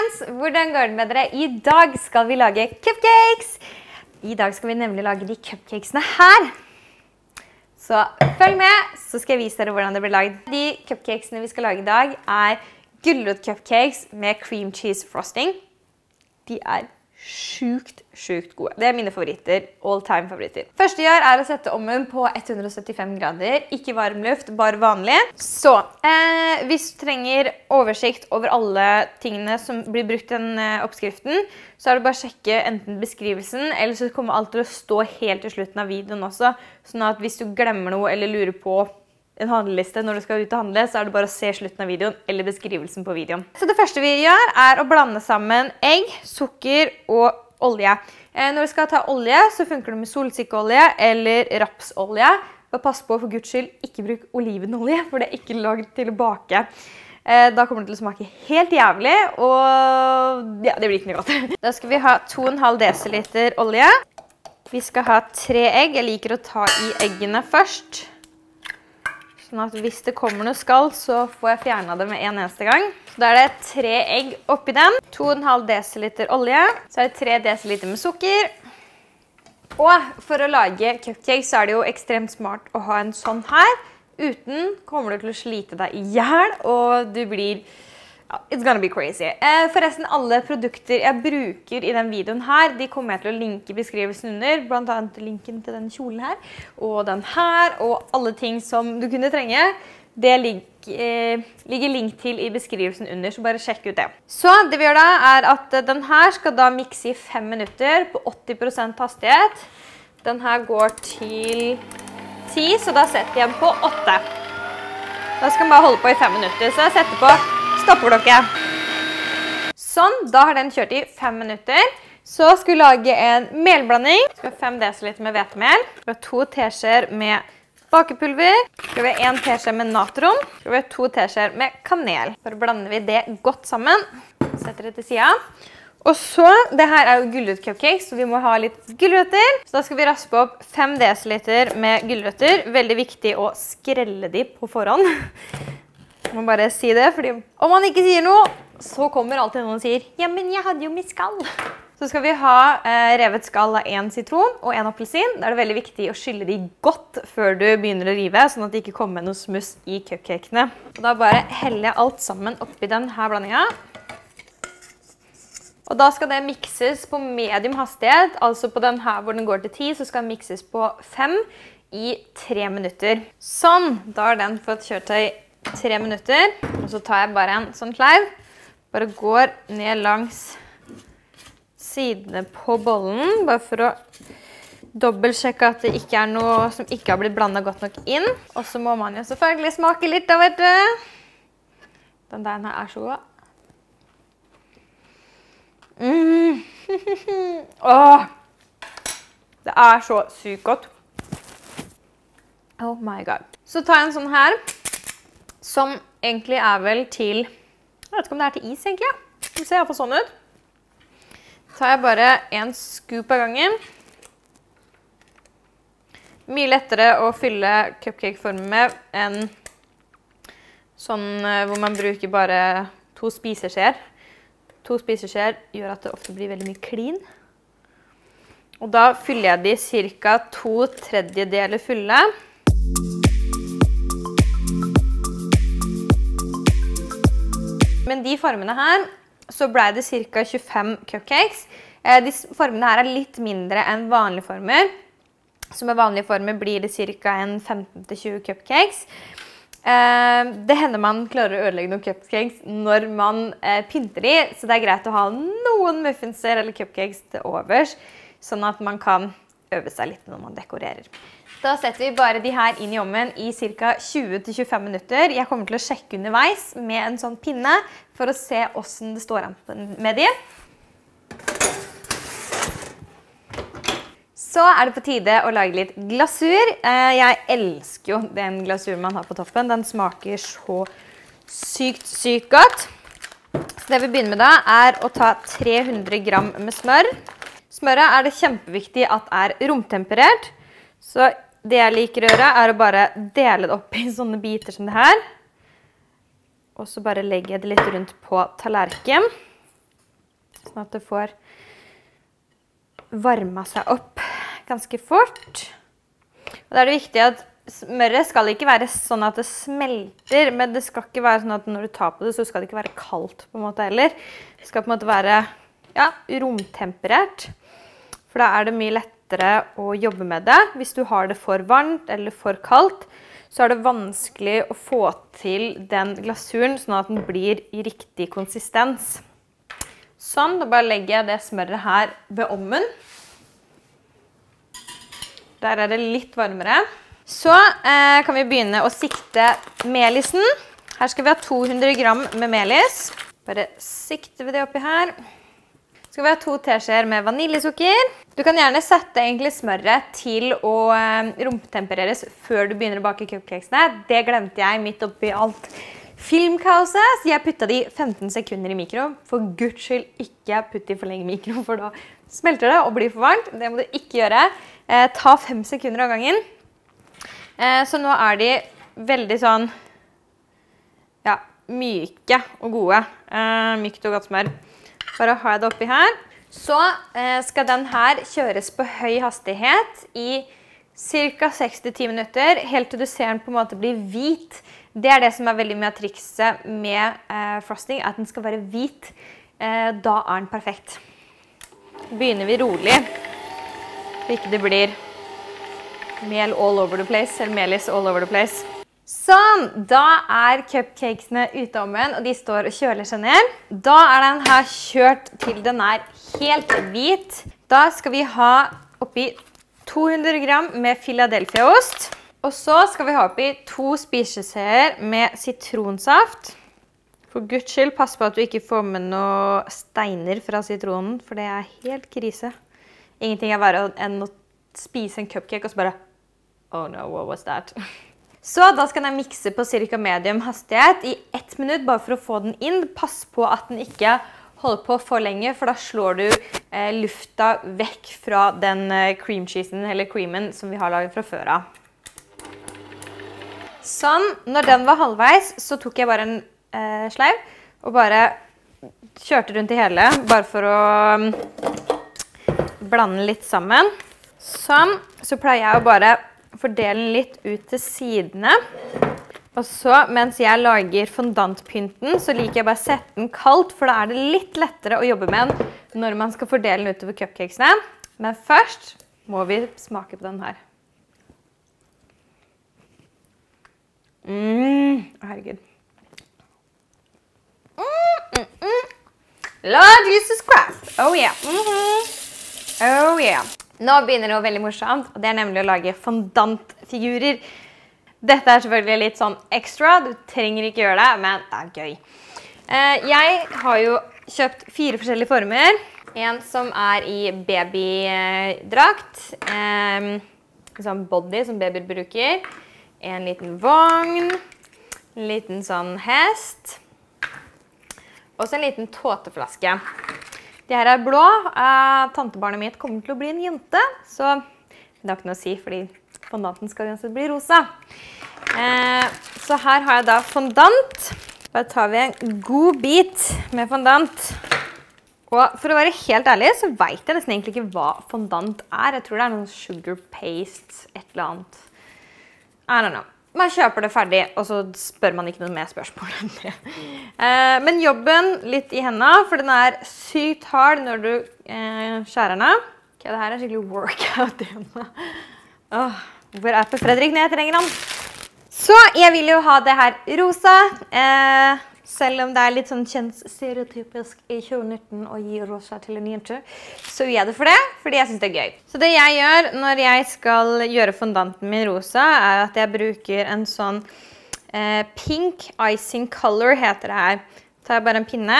folkens! Hvordan går det med dere? I dag skal vi lage cupcakes! I dag skal vi nemlig lage de cupcakesene her. Så følg med, så skal jeg vise dere hvordan det blir laget. De cupcakesene vi skal lage i dag er gulrot-cupcakes med cream cheese frosting. De er sjukt gode. Det er mine favoritter, all-time favoritter. Første jeg gjør er å sette ovnen på 175 grader, ikke varm luft, bare vanlig. Så, hvis du trenger oversikt over alle tingene som blir brukt i den oppskriften, så er det bare å sjekke enten beskrivelsen, eller så kommer alt til å stå helt til slutten av videoen også, sånn at hvis du glemmer noe eller lurer på en handleliste når du skal ut og handle, så er det bare å se slutten av videoen eller beskrivelsen på videoen. Så det første vi gjør er å blande sammen egg, sukker og olje. Når du skal ta olje, så funker det med solsikkeolje eller rapsolje. Bare pass på, for Guds skyld, ikke bruk olivenolje, for det er ikke laget til å bake. Da kommer det til å smake helt jævlig, og ja, det blir ikke noe godt. Da skal vi ha 2,5 dl olje. Vi skal ha 3 egg. Jeg liker å ta i eggene først. Sånn at hvis det kommer noe skall, så får jeg fjernet det med en eneste gang. Så da er det 3 egg oppi den, 2,5 dl olje, så er det 3 dl med sukker. Og for å lage cupcakes så er det jo ekstremt smart å ha en sånn her. Uten kommer du til å slite deg i hjel, og du blir... It's gonna be crazy. Forresten, alle produkter jeg bruker i den videoen her, de kommer jeg til å linke i beskrivelsen under, blant annet linken til den kjolen her, og den her, og alle ting som du kunne trenge. Det ligger link til i beskrivelsen under, så bare sjekk ut det. Så det vi gjør da, er at den her skal da mikse i 5 minutter på 80% hastighet. Den her går til 10, så da setter jeg den på 8. Da skal den bare holde på i 5 minutter, så jeg setter på stoppeklokke. Sånn, da har den kjørt i 5 minutter. Så skal vi lage en melblanding. Så skal vi ha 5 dl med hvetemel. Så skal vi ha 2 teskjeer med bakepulver. Så skal vi ha 1 teskje med natron. Så skal vi ha 2 teskjeer med kanel. Så blander vi det godt sammen. Setter det til siden. Og så, det her er jo gulrot-cupcakes, så vi må ha litt gulrøtter. Så da skal vi raspe opp 5 dl med gulrøtter. Veldig viktig å skrelle de på forhånd. Jeg må bare si det, fordi om man ikke sier noe, så kommer alltid noen og sier «Ja, men jeg hadde jo mitt skall». Så skal vi ha revet skall av 1 sitron og 1 appelsin. Da er det veldig viktig å skylle de godt før du begynner å rive, sånn at det ikke kommer noe smuss i cupcakene. Og da bare heller jeg alt sammen oppi denne blandingen. Og da skal det mikses på medium hastighet, altså på den her hvor den går til 10, så skal den mikses på 5 i 3 minutter. Sånn, da har den fått kjørt seg 3 minutter, og så tar jeg bare en sånn kleiv, bare går ned langs sidene på bollen, bare for å dobbeltsjekke at det ikke er noe som ikke har blitt blandet godt nok inn. Og så må man jo selvfølgelig smake litt da, vet du. Den der her er så god. Åh! Det er så sykt godt. Oh my god. Så tar jeg en sånn her, som egentlig er vel til, jeg vet ikke om det er til is egentlig, det ser i hvert fall sånn ut. Så tar jeg bare en scoop av gangen. Mye lettere å fylle cupcakeformen med enn sånn hvor man bruker bare 2 spiseskjeer. 2 spiseskjeer gjør at det ofte blir veldig mye clean. Og da fyller jeg de ca. 2/3 fulle. Men de formene her, så ble det ca. 25 cupcakes. De formene her er litt mindre enn vanlige former. Så med vanlige former blir det ca. 15-20 cupcakes. Det hender man klarer å ødelegge noen cupcakes når man pynter de, så det er greit å ha noen muffinser eller cupcakes til overs, sånn at man kan øve seg litt når man dekorerer. Da setter vi bare de her inn i ovnen i ca. 20-25 minutter. Jeg kommer til å sjekke underveis med en sånn pinne for å se hvordan det står an med de. Så er det på tide å lage litt glasur. Jeg elsker jo den glasuren man har på toppen. Den smaker så sykt godt. Så det vi begynner med da er å ta 300 gram med smør. Smøret er det kjempeviktig at er romtemperert. Så det jeg liker å gjøre er å bare dele det opp i sånne biter som det her. Og så bare legger jeg det litt rundt på tallerken. sånn at det får varmet seg opp ganske fort. Og da er det viktig at smøret skal ikke være sånn at det smelter, men det skal ikke være sånn at når du tar på det, så skal det ikke være kaldt på en måte heller. Det skal på en måte være, ja, romtemperert, for da er det mye lettere å jobbe med det. Hvis du har det for varmt eller for kaldt, så er det vanskelig å få til den glasuren, sånn at den blir i riktig konsistens. Sånn, da bare legger jeg det smøret her ved ovnen. Der er det litt varmere. Så kan vi begynne å sikte melisen. Her skal vi ha 200 gram med melis. Bare sikter vi det oppi her. Så skal vi ha 2 teskjeer med vaniljesukker. Du kan gjerne sette egentlig smøret til å romtempereres før du begynner å bake cupcakesene. Det glemte jeg midt oppi alt filmkaoset, så jeg puttet de 15 sekunder i mikro. For Guds skyld ikke putt de for lenge i mikro, for da smelter det og blir for varmt. Det må du ikke gjøre. Ta 5 sekunder av gangen. Så nå er de veldig sånn, ja, myke og gode. Mykt og godt smør. Bare ha det oppi her. Så skal den her kjøres på høy hastighet i ca. 6-10 minutter, helt til du ser den på en måte bli hvit. Det er det som er veldig mye av trikset med frosting, at den skal være hvit. Da er den perfekt. Begynner vi rolig, så ikke det blir mel all over the place, eller melis all over the place. Sånn, da er cupcakesene ute av ovnen, og de står og kjøler seg ned. Da er den her kjørt til den er helt hvit. Da skal vi ha oppi 200 gram med Philadelphia-ost. Og så skal vi ha oppi 2 spiseskjeer med sitronsaft. For Guds skyld, pass på at du ikke får med noen steiner fra sitronen, for det er helt krise. Ingenting er verre enn å spise en cupcake og så bare, oh no, what was that? Så da skal jeg mikse på cirka medium hastighet i 1 minutt, bare for å få den inn. Pass på at den ikke holder på for lenge, for da slår du lufta vekk fra den cream cheesen eller creamen som vi har laget fra før av. Sånn, når den var halvveis, så tok jeg bare en sleiv og bare kjørte rundt i hele, bare for å blande litt sammen. Sånn, så pleier jeg å bare fordele den litt ut til sidene. Og så, mens jeg lager fondantpynten, så liker jeg bare å sette den kaldt, for da er det litt lettere å jobbe med den når man skal fordele den utover cupcakesene. Men først må vi smake på den her. Herregud. Lord Jesus Christ. Oh yeah. Oh yeah. Nå begynner det noe veldig morsomt, og det er nemlig å lage fondantfigurer. Dette er selvfølgelig litt sånn ekstra, du trenger ikke gjøre det, men det er gøy. Jeg har jo kjøpt 4 forskjellige former. En som er i babydrakt, en sånn body som babyer bruker, en liten vogn, en liten sånn hest, og så en liten tåteflaske. De her er blå. Tantebarnet mitt kommer til å bli en jente, så det har ikke noe å si, fordi fondanten skal uansett bli rosa. Så her har jeg da fondant. Da tar vi en god bit med fondant. Og for å være helt ærlig, så vet jeg nesten egentlig ikke hva fondant er. Jeg tror det er noen sugar paste, et eller annet. I don't know. Man kjøper det ferdig, og så spør man ikke noe mer spørsmål enn det. Men jobben litt i hendene, for den er sykt hard når du skjærer den. Ok, det her er skikkelig workout i hendene. Hvor er Fredrik når jeg trenger han? Så jeg vil jo ha det her rosa, selv om det er litt sånn kjønnsstereotypisk i 2019 å gi rosa til en jente, så gjør jeg det for det, fordi jeg synes det er gøy. Så det jeg gjør når jeg skal gjøre fondanten min rosa, er at jeg bruker en sånn pink icing color, heter det her. Så tar jeg bare en pinne.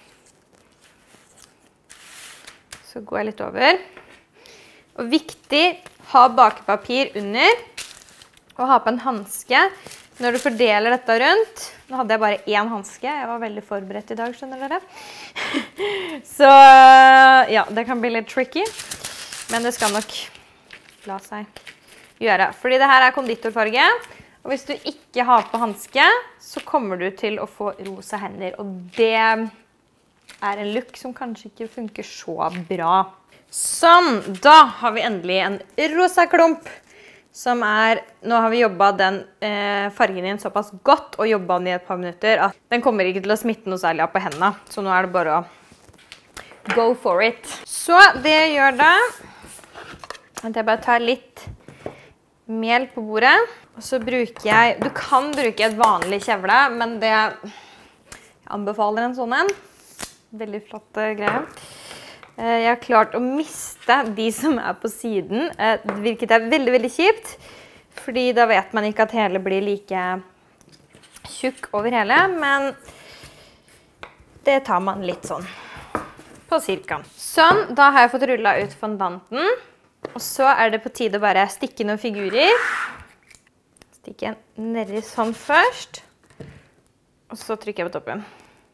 Så går jeg litt over. Og viktig, ha bakepapir under, og ha på en handske. Når du fordeler dette rundt, nå hadde jeg bare 1 handske, jeg var veldig forberedt i dag, skjønner dere? Så ja, det kan bli litt tricky, men det skal nok la seg gjøre. Fordi det her er konditorfarge, og hvis du ikke har på handske, så kommer du til å få rosa hender, og det er en look som kanskje ikke funker så bra. Sånn, da har vi endelig en rosa klump, som nå har vi jobbet den fargen inn såpass godt, og jobbet den i et par minutter, at den kommer ikke til å smitte noe særlig av på hendene. Så nå er det bare å go for it. Så det jeg gjør da, at jeg bare tar litt mel på bordet, og så bruker jeg, du kan bruke et vanlig kjevle, men jeg anbefaler en sånn en. Veldig flott greie. Jeg har klart å miste de som er på siden, hvilket er veldig, veldig kjipt, fordi da vet man ikke at hele blir like tjukk over hele, men det tar man litt sånn på cirka. Sånn, da har jeg fått rullet ut fondanten. Og så er det på tide å bare stikke noen figurer. Stikke en nedi sånn først. Og så trykker jeg på toppen.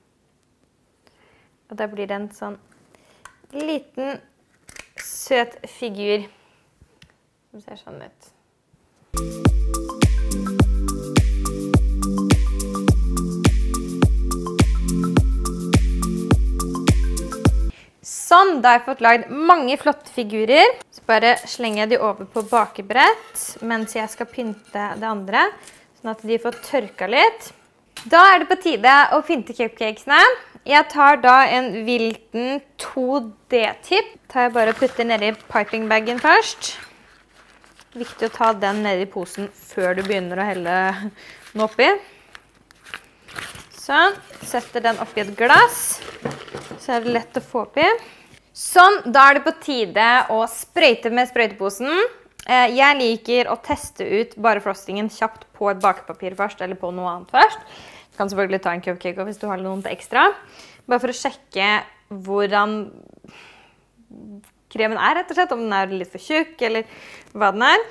Og da blir det en sånn liten, søt figur. Som ser sånn ut. Sånn, da har jeg fått lagd mange flotte figurer. Så bare slenger jeg de over på bakebrett, mens jeg skal pynte det andre, sånn at de får tørka litt. Da er det på tide å pynte cupcakesene. Jeg tar da en Wilton 2D-tip. Tar jeg bare og putter ned i pipingbagen først. Viktig å ta den ned i posen før du begynner å helle den oppi. Sånn, setter den oppi et glass. Så er det lett å få oppi. Sånn, da er det på tide å sprøyte med sprøyteposen. Jeg liker å teste ut bare frostingen kjapt på et bakepapir først, eller på noe annet først. Du kan selvfølgelig ta en cupcake hvis du har noen til ekstra. Bare for å sjekke hvordan kremen er, rett og slett. Om den er litt for tjukk, eller hva den er.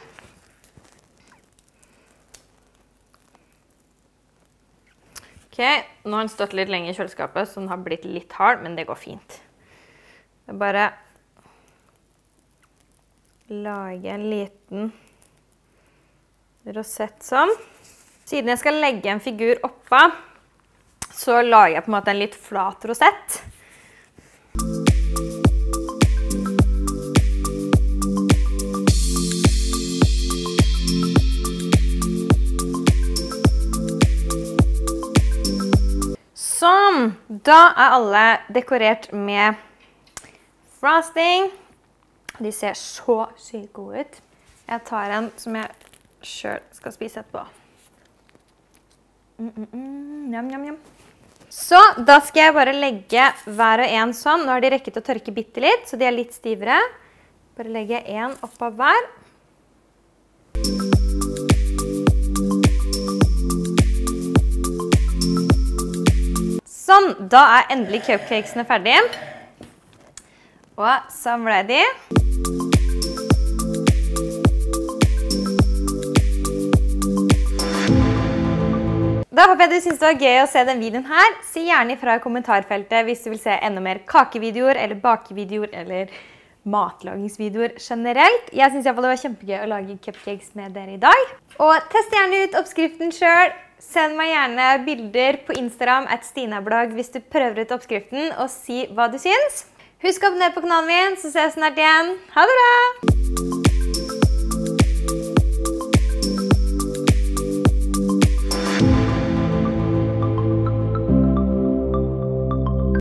Ok, nå har den stått litt lenge i kjøleskapet, så den har blitt litt hard, men det går fint. Jeg bare lager en liten rosett sånn. Siden jeg skal legge en figur oppå, så lager jeg på en måte en litt flat rosett. Sånn, da er alle dekorert med frosting. De ser så sykt gode ut. Jeg tar en som jeg selv skal spise etterpå. Njam, njam, njam. Så da skal jeg bare legge hver og en sånn. Nå har de rekket å tørke bitte litt, så de er litt stivere. Bare legge en oppå hver. Sånn, da er endelig cupcakesene ferdige. Og sånn ble de. Da håper jeg du synes det var gøy å se den videoen her. Si gjerne ifra i kommentarfeltet hvis du vil se enda mer kakevideoer, eller bakevideoer, eller matlagingsvideoer generelt. Jeg synes i hvert fall det var kjempegøy å lage cupcakes med dere i dag. Og test gjerne ut oppskriften selv. Send meg gjerne bilder på Instagram @stinablogg hvis du prøver ut oppskriften, og si hva du syns. Husk å abonnere på kanalen min, så ses snart igjen. Ha det bra!